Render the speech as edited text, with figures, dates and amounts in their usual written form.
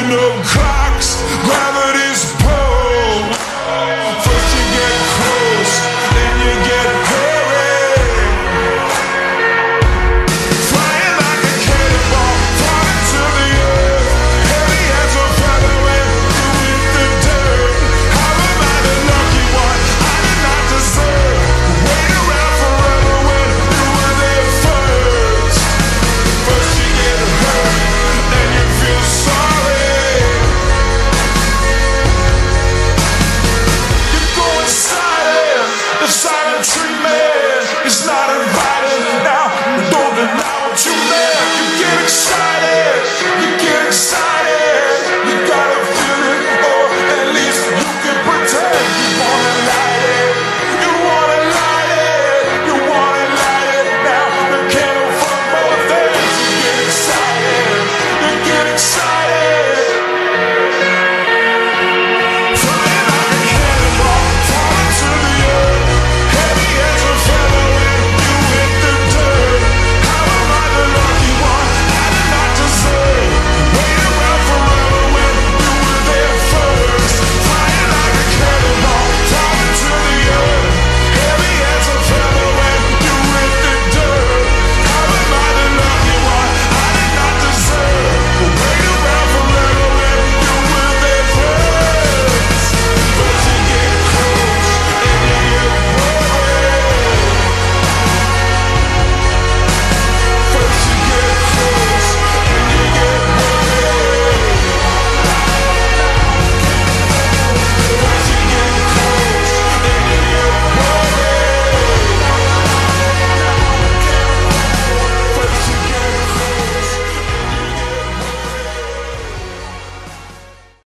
of clocks, gravity's pull. First you get close, then you get hairy. Flying like a cannonball, falling to the earth. Heavy as a feather when you hit the dirt. How am I the lucky one? I did not deserve. Wait around forever when you were there first. First you get hurt, then you feel sorry. You're going silent, the silent treatment is not invited. Now don't deny what you meant. You get excited.